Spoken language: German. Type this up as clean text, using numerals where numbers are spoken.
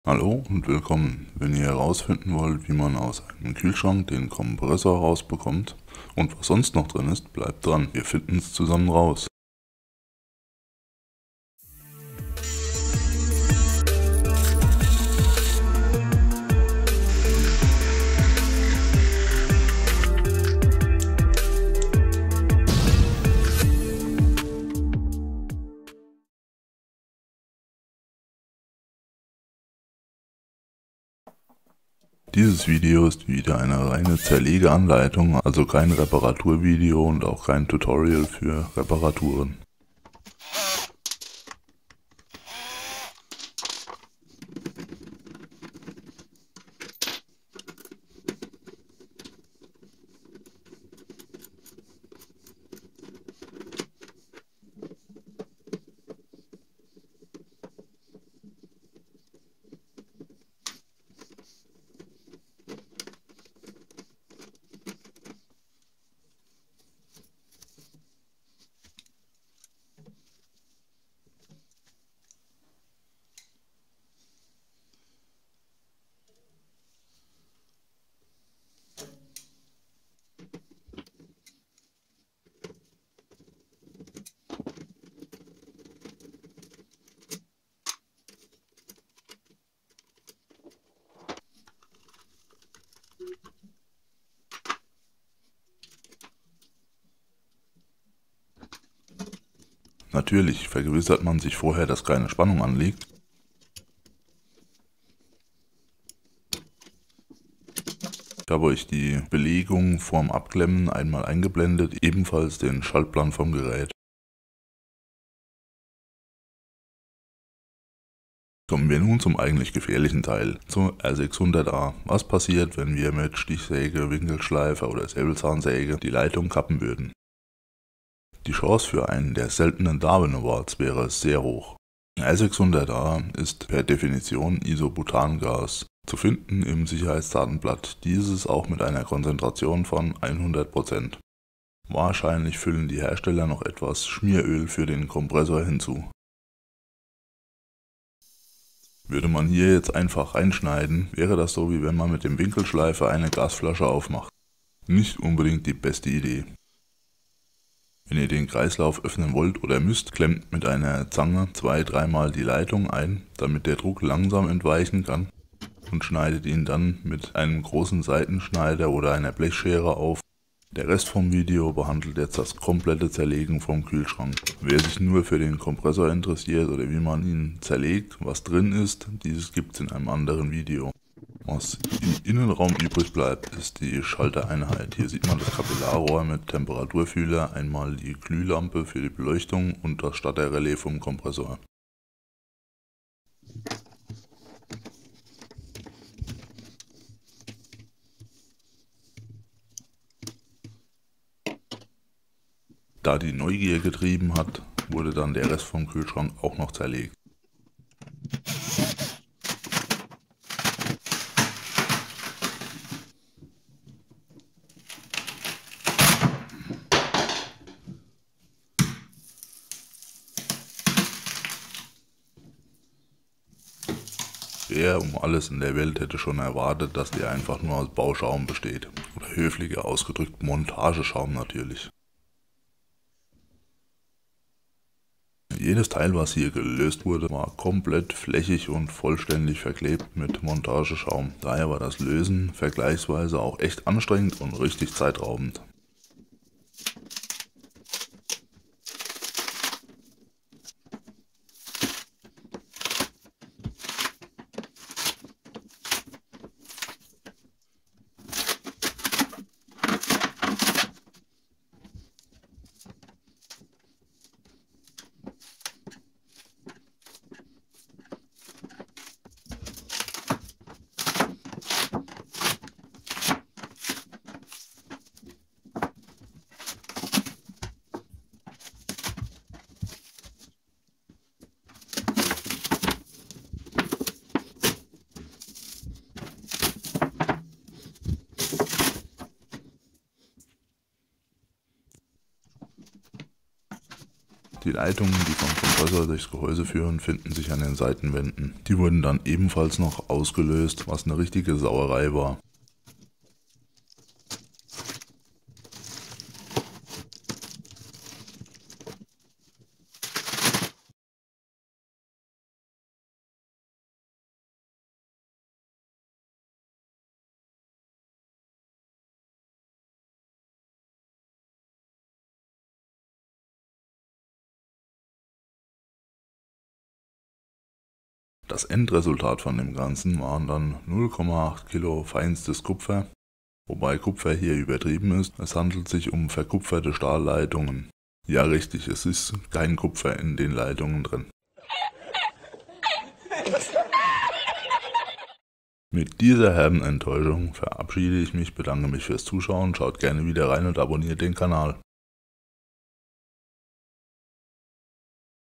Hallo und willkommen. Wenn ihr herausfinden wollt, wie man aus einem Kühlschrank den Kompressor rausbekommt und was sonst noch drin ist, bleibt dran, wir finden es zusammen raus. Dieses Video ist wieder eine reine Zerlegeanleitung, also kein Reparaturvideo und auch kein Tutorial für Reparaturen. Natürlich vergewissert man sich vorher, dass keine Spannung anliegt. Ich habe euch die Belegung vorm Abklemmen einmal eingeblendet, ebenfalls den Schaltplan vom Gerät. Kommen wir nun zum eigentlich gefährlichen Teil, zur R600A. Was passiert, wenn wir mit Stichsäge, Winkelschleifer oder Säbelzahnsäge die Leitung kappen würden? Die Chance für einen der seltenen Darwin Awards wäre sehr hoch. R600A ist per Definition Isobutangas, zu finden im Sicherheitsdatenblatt, dieses auch mit einer Konzentration von 100%. Wahrscheinlich füllen die Hersteller noch etwas Schmieröl für den Kompressor hinzu. Würde man hier jetzt einfach reinschneiden, wäre das so, wie wenn man mit dem Winkelschleifer eine Gasflasche aufmacht. Nicht unbedingt die beste Idee. Wenn ihr den Kreislauf öffnen wollt oder müsst, klemmt mit einer Zange 2-3 Mal die Leitung ein, damit der Druck langsam entweichen kann, und schneidet ihn dann mit einem großen Seitenschneider oder einer Blechschere auf. Der Rest vom Video behandelt jetzt das komplette Zerlegen vom Kühlschrank. Wer sich nur für den Kompressor interessiert oder wie man ihn zerlegt, was drin ist, dieses gibt es in einem anderen Video. Was im Innenraum übrig bleibt, ist die Schaltereinheit. Hier sieht man das Kapillarrohr mit Temperaturfühler, einmal die Glühlampe für die Beleuchtung und das Starterrelais vom Kompressor. Da die Neugier getrieben hat, wurde dann der Rest vom Kühlschrank auch noch zerlegt. Wer um alles in der Welt hätte schon erwartet, dass der einfach nur aus Bauschaum besteht. Oder höflicher ausgedrückt Montageschaum natürlich. Jedes Teil, was hier gelöst wurde, war komplett flächig und vollständig verklebt mit Montageschaum. Daher war das Lösen vergleichsweise auch echt anstrengend und richtig zeitraubend. Die Leitungen, die vom Kompressor durchs Gehäuse führen, finden sich an den Seitenwänden. Die wurden dann ebenfalls noch ausgelöst, was eine richtige Sauerei war. Das Endresultat von dem Ganzen waren dann 0,8 Kilo feinstes Kupfer, wobei Kupfer hier übertrieben ist, es handelt sich um verkupferte Stahlleitungen. Ja richtig, es ist kein Kupfer in den Leitungen drin. Mit dieser herben Enttäuschung verabschiede ich mich, bedanke mich fürs Zuschauen, schaut gerne wieder rein und abonniert den Kanal.